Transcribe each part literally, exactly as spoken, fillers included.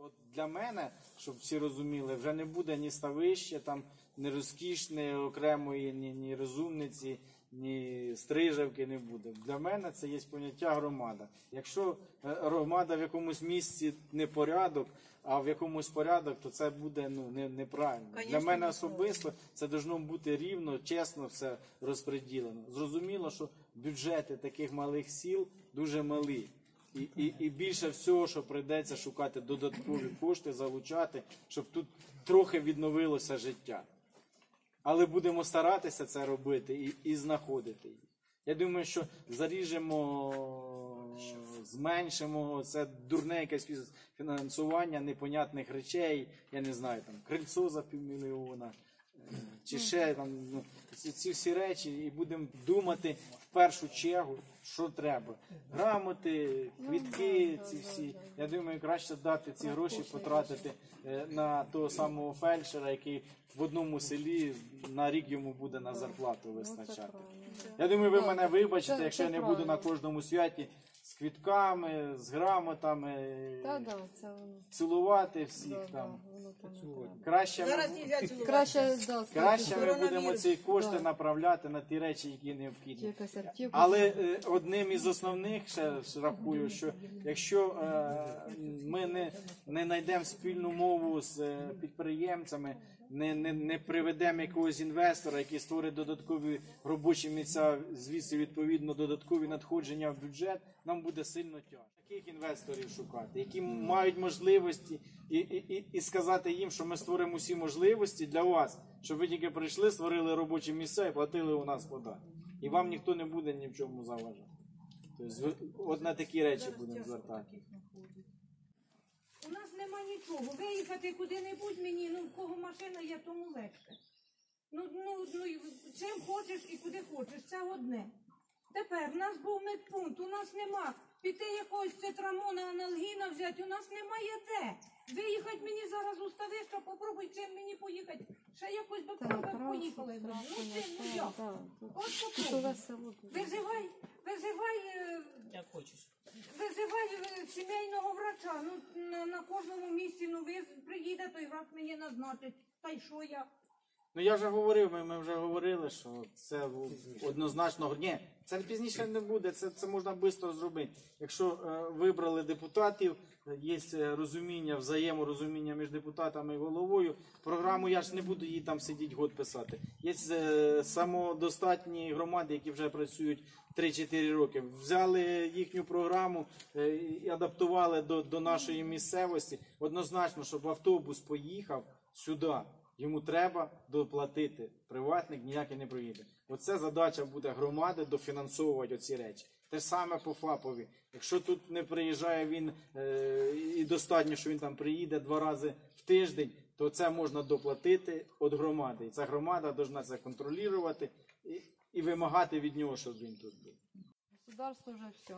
От для мене, щоб всі розуміли, вже не буде ні ставище, там, ні розкішної окремої, ні, ні розумниці, ні стрижавки не буде. Для мене це є поняття громада. Якщо громада в якомусь місці не порядок, а в якомусь порядок, то це буде ну, не, неправильно. Конечно, для мене особисто це повинно бути рівно, чесно все розподілено. Зрозуміло, що бюджети таких малих сіл дуже малі. І, і, і більше всього, що прийдеться шукати додаткові кошти, залучати, щоб тут трохи відновилося життя. Але будемо старатися це робити і, і знаходити їх. Я думаю, що заріжемо, зменшимо, це дурне якесь фінансування непонятних речей, я не знаю, там, крильцо за півмільйона, чи ще там, ну, ці, ці всі речі, і будемо думати в першу чергу, що треба. Грамоти, квітки, ці всі. Я думаю, краще дати ці гроші, потратити на того самого фельдшера, який в одному селі на рік йому буде на зарплату вистачати. Я думаю, ви мене вибачите, якщо я не буду на кожному святі з квітками, з грамотами, цілувати всіх там. Краще ми, краще, да, краще ми будемо ці кошти да. направляти на ті речі, які необхідні. Але е, одним із основних, ще рахую, що якщо е, ми не, не знайдемо спільну мову з е, підприємцями, не, не, не приведемо якогось інвестора, який створить додаткові робочі місця, звідси відповідно додаткові надходження в бюджет, нам буде сильно тяжко. Таких інвесторів шукати, які мають можливості, і, і, і, і сказати їм, що ми створимо усі можливості для вас, щоб ви тільки прийшли, створили робочі місця і платили у нас податки. І вам ніхто не буде ні в чому заважати. Тобто, от на такі речі будемо звертати. У нас нема нічого. Виїхати куди-небудь мені, ну, в кого машина є, тому легше. Ну, ну, ну, чим хочеш і куди хочеш, це одне. Тепер, в нас був медпункт, у нас нема. Піти якогось цитрамона, аналгіна взяти, у нас немає де. Виїхати мені зараз у Ставище, попробуй чим мені поїхати. Ще якось би поїхали. Ну чим, ну як? От попробуй. Визивай, визивай, як хочеш. Визивай сімейного врача. Ну, на, на кожному місці, ну, ви приїде, той врач мені назначить. Та й що я? Ну я вже говорив, ми, ми вже говорили, що це однозначно, ні, це пізніше не буде, це, це можна швидко зробити. Якщо е, вибрали депутатів, є розуміння, взаєморозуміння між депутатами і головою, програму я ж не буду її там сидіти год писати. Є е, самодостатні громади, які вже працюють три-чотири роки. Взяли їхню програму е, і адаптували до, до нашої місцевості. Однозначно, щоб автобус поїхав сюди. Йому треба доплатити. Приватник ніякий не проїде. Оце задача буде громади дофінансовувати оці речі. Те ж саме по ФАПові. Якщо тут не приїжджає він е, і достатньо, що він там приїде два рази в тиждень, то це можна доплатити від громади. І ця громада повинна це контролювати і, і вимагати від нього, щоб він тут був. Государство вже все.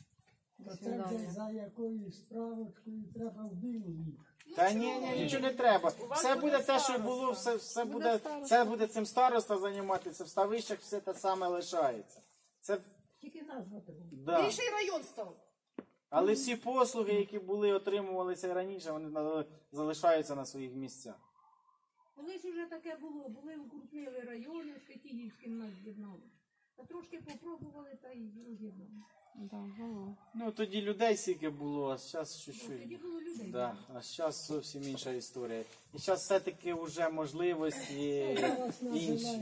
Це вже за якоюсь справочкою треба в білу їх. Та ні, ні, нічого не треба. Все буде те, що було, все, все буде, це буде цим староста займатися, в Ставищах все те саме лишається. Це Тільки назва треба. да. Більший район став. Але всі послуги, які були, отримувалися раніше, вони залишаються на своїх місцях. Колись вже таке було, були укрупнили райони, з Китігівським нас з'єднали. Та трошки попробували, та й роз'єднали. Да, ну тоді людей стільки було, а зараз чуть-чуть. Тоді було людей. Да, а зараз зовсім інша історія. І зараз все-таки вже можливості інші.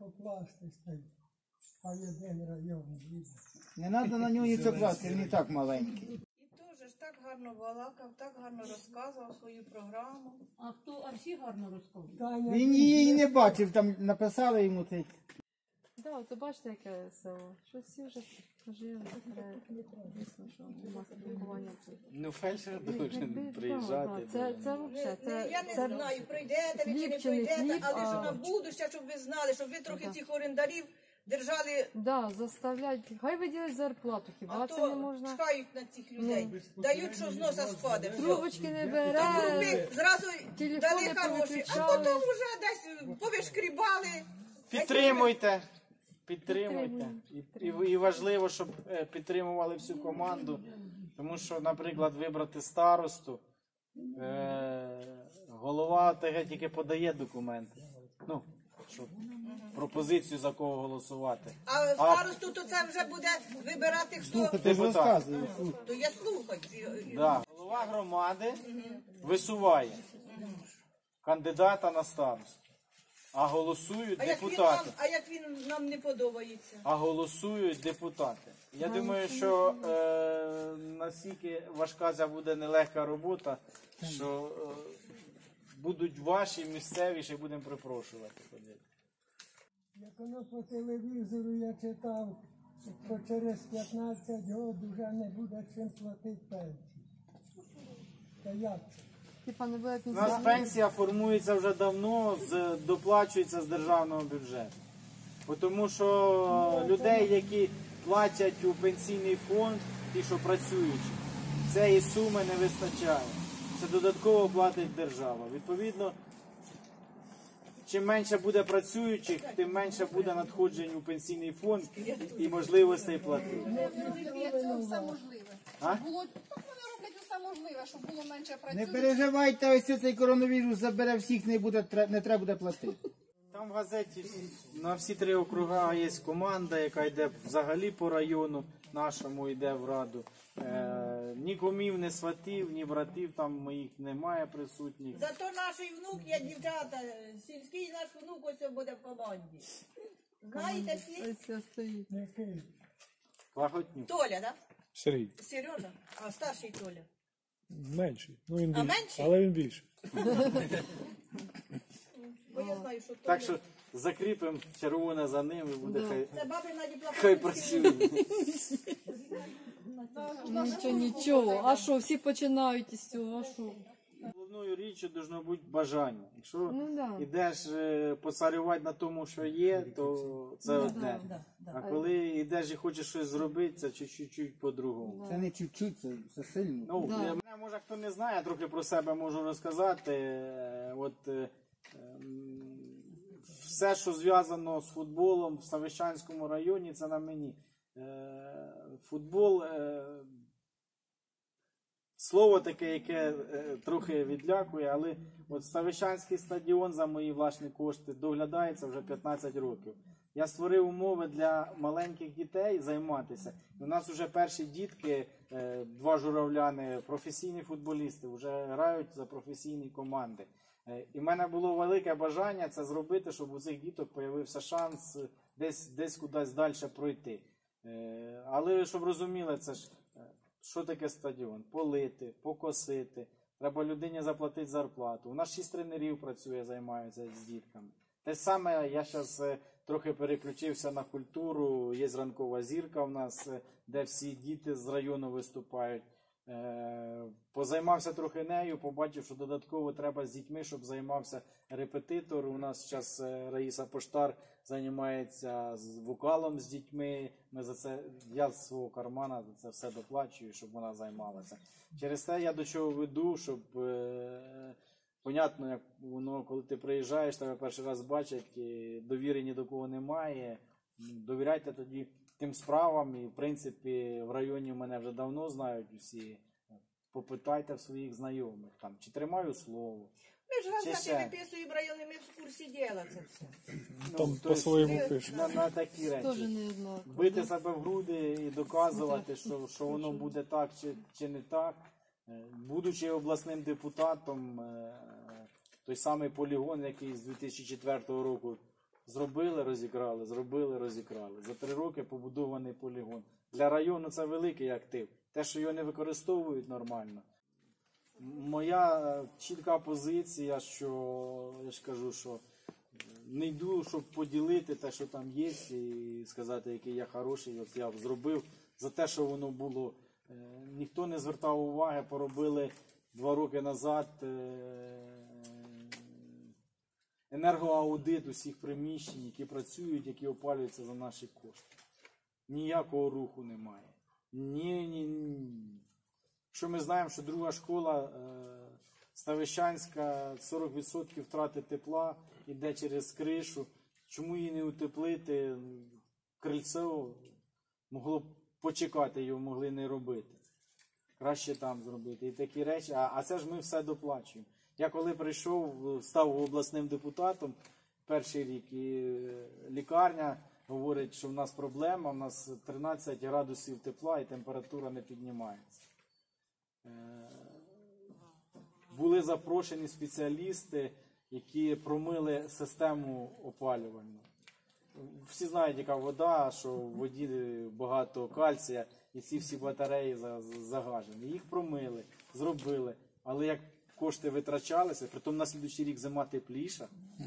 Не треба на нього нічого класти, він не так маленький. І теж так гарно балакав, так гарно розказував свою програму. А хто, а всі гарно розказують? Він її не бачив, там написали йому цей. Так, то бачите, яке село. Що всі вже жили, дійсно, що нема спілкування. Ну, фельдшер должен приїжджати. Це, це взагалі, це, Я не це знаю, прийдете ви чи не хліб чи не прийдете, хліб, але що а- на будуще, щоб ви знали, щоб ви трохи Да. цих орендарів держали, да, заставлять, хай виділять зарплату, хіба а це не то можна? чхають на цих людей. Дають, що з носа спаде. Все. Трубочки не Та бере, трубки зразу телефони дали хороші, а повиключали. потім вже десь повишкрібали. Підтримуйте. Підтримуйте. І, і, і важливо, щоб е, підтримували всю команду. Тому що, наприклад, вибрати старосту, Е, голова ОТГ тільки подає документи. Ну, щоб пропозицію за кого голосувати. А старосту то це вже буде вибирати хто, Слухайте, ж Депутат. розказую. то я слухаю. Да. Голова громади висуває кандидата на старосту, а голосують А як, він нам, депутати. а як він нам не подобається? А голосують депутати. Я думаю, що е, настільки важка ця буде нелегка робота, що е, будуть ваші місцеві, ще будемо припрошувати. Як воно по телевізору я читав, що через п'ятнадцять років вже не буде чим платити пенсію. Та як це? Типа не буде У нас пенсія формується вже давно, з, доплачується з державного бюджету. Бо Тому що людей, які платять у пенсійний фонд, ті, що працюють, цієї суми не вистачає. Це додатково платить держава. Відповідно, чим менше буде працюючих, тим менше буде надходжень у пенсійний фонд і можливостей платити. Це все можливе. А? Було, так вони роблять все можливе, щоб було менше Не працювати. переживайте, ось цей коронавірус забере всіх, не буде тре- не треба буде платити. Там в газеті на всі три округа є команда, яка йде взагалі по району нашому, йде в раду. Е, ні кумів, ні сватів, ні братів там моїх немає присутніх. Зато наш внук є дівчата, сільський наш внук ось буде в команді. Знаєте всі? Ось стоїть. Який? Плахотнюк. Толя, да? Сергій. Сережа? А старший Толя. Менший. Ну він А більший. менший? Але він більший. Бо я знаю, що Толя. Так що закріпимо червоне за ним і буде хай, Це баби Наді хай Плахотський. працює. Нічого, нічого. А що, всі починають із цього, а що? Головною річчю должно бути бажання. Якщо Ну да. йдеш е, поцарювати на тому, що є, то це одне. А коли йдеш і хочеш щось зробити, це чуть-чуть по-другому. Це не чуть-чуть, це, це сильно. Ну, Да. мене, може, хто не знає, я трохи про себе можу розказати. Е, От, е, ем, все, що зв'язано з футболом в Ставищанському районі, це на мені. Е, Футбол, е, слово таке, яке е, трохи відлякує, але от Ставищанський стадіон за мої власні кошти доглядається вже п'ятнадцять років. Я створив умови для маленьких дітей займатися. У нас вже перші дітки, е, два журавляни, професійні футболісти, вже грають за професійні команди. Е, І в мене було велике бажання це зробити, щоб у цих діток з'явився шанс десь, десь кудись далі пройти. Е, Але щоб розуміли, це ж е, що таке стадіон? Полити, покосити, треба людині заплатити зарплату. У нас шість тренерів працює, займаються з дітками. Те саме, я зараз трохи переключився на культуру, є ранкова зірка у нас, е, де всі діти з району виступають. Е, Позаймався трохи нею, побачив, що додатково треба з дітьми, щоб займався репетитор. У нас зараз Раїса Поштар займається з вокалом з дітьми. Ми за це, я з свого кармана за це все доплачую, щоб вона займалася. Через те я до чого веду, щоб е, понятно, як воно, коли ти приїжджаєш, тебе перший раз бачать, і довіри ні до кого немає. Довіряйте тоді тим справам, і в принципі в районі мене вже давно знають усі. Попитайте в своїх знайомих, там, чи тримаю слово. Ми ж Чи газети ще? виписуємо райони, ми в курсі діла це все. Ну, Там то по-своєму есть, пишуть. На, на такі Теж речі. не однаково. Бити себе в груди і доказувати, що, що воно буде так чи, чи не так. Е, Будучи обласним депутатом, е, той самий полігон, який з дві тисячі четвертого року зробили, розікрали, зробили, розікрали. За три роки побудований полігон. Для району це великий актив. Те, що його не використовують нормально. Моя е, чітка позиція, що я ж кажу, що не йду, щоб поділити те, що там є, і сказати, який я хороший, от я зробив за те, що воно було. Е, Ніхто не звертав уваги, поробили два роки назад е, енергоаудит усіх приміщень, які працюють, які опалюються за наші кошти. Ніякого руху немає. Ні, ні, ні. Що ми знаємо, що друга школа е, Ставищанська, сорок відсотків втрати тепла йде через кришу. Чому її не утеплити? Крильце могло б почекати, його могли не робити. краще там зробити. І такі речі, а, а це ж ми все доплачуємо. Я коли прийшов, став обласним депутатом перший рік, і лікарня говорить, що в нас проблема, в нас тринадцять градусів тепла і температура не піднімається. Е, Були запрошені спеціалісти, які промили систему опалювальну. Всі знають, яка вода, що в воді багато кальція, і ці всі батареї загажені. Їх промили, зробили. Але як кошти витрачалися, притом на слідуючий рік зима тепліша,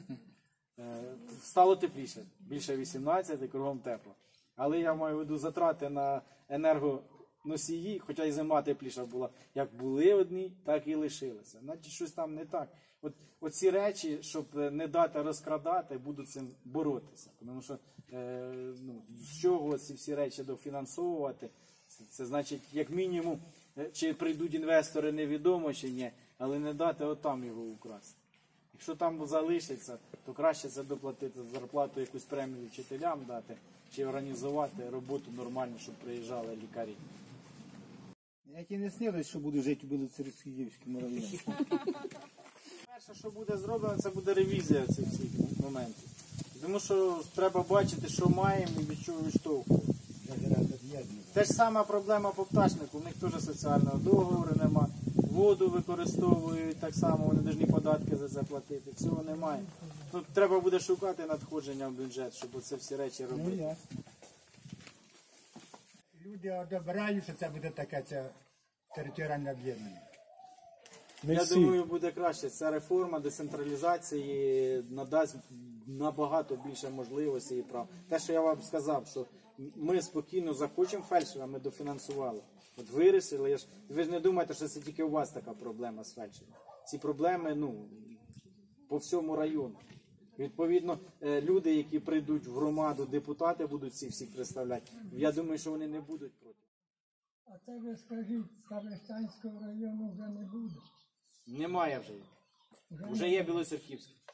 стало тепліше, більше вісімнадцять, кругом тепло. Але я маю в виду затрати на енергоносії, хоча й зима тепліша була, як були одні, так і лишилися. Значить, щось там не так. От оці речі, щоб не дати розкрадати, будуть цим боротися. Тому що е, ну, з чого ці всі речі дофінансовувати, це, це значить, як мінімум, чи прийдуть інвестори, невідомо чи ні, але не дати отам його украсти. Якщо там залишиться, то краще це доплатити зарплату, якусь премію вчителям дати, чи організувати роботу нормально, щоб приїжджали лікарі. Як і не снилось, що буду жити у Білоцерківському районі. Перше, що буде зроблено, це буде ревізія цих всіх моментів. Тому що треба бачити, що маємо і від чого відштовхувати. Те ж сама проблема по пташнику, в них теж соціального договору нема. Воду використовують так само, вони повинні податки за це платити. Цього немає. Тут треба буде шукати надходження в бюджет, щоб оце всі речі Ну, робити. ясно. Люди одобрають, що це буде таке це територіальне об'єднання. Не Я всі. думаю, буде краще. Ця реформа децентралізації надасть набагато більше можливостей і прав. Те, що я вам сказав, що ми спокійно захочемо фельдшера, ми дофінансували. От вирішили, я ж, ви ж не думаєте, що це тільки у вас така проблема з фельдшером. Ці проблеми, ну, по всьому району. Відповідно, е, люди, які прийдуть в громаду, депутати будуть ці всі представляти, я думаю, що вони не будуть проти. А це ви скажіть, Ставищанського району вже не буде. Немає вже. Вже Вже є Білоцерківський.